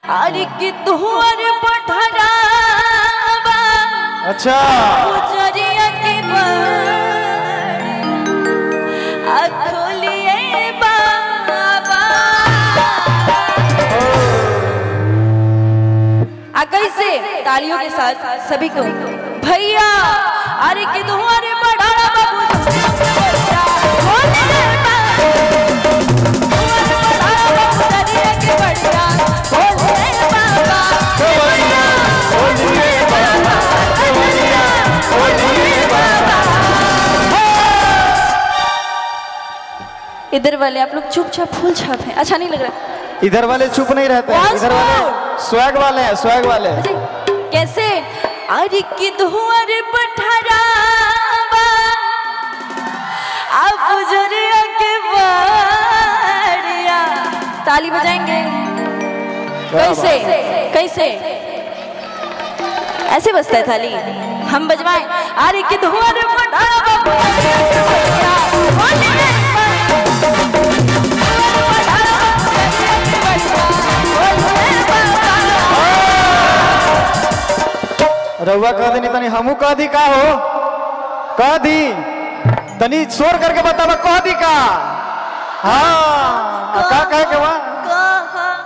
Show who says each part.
Speaker 1: अरे कि तुहर पठरावा
Speaker 2: अच्छा
Speaker 1: गुजरिया के खोलिए बाबा कैसे तालियों के साथ सभी को भैया अरे कि तुहर पठरावा इधर वाले आप लोग चुपचाप फूल छाप हैं, अच्छा नहीं लग रहा।
Speaker 2: इधर वाले चुप नहीं रहते, इधर वाले स्वैग वाले हैं, स्वैग वाले।
Speaker 1: कैसे अरे कि धुआर पठरावा आप गुजरिया के बाड़िया ताली बजाएंगे कैसे कैसे ऐसे बजता है थाली, हम बजवाएं। अरे कि धुआर पठरावा
Speaker 2: रउआ कह दी तनी हमू कह दी का हो, कह दी तनी शोर करके बतावा कह दी का। हाँ का कहे के बा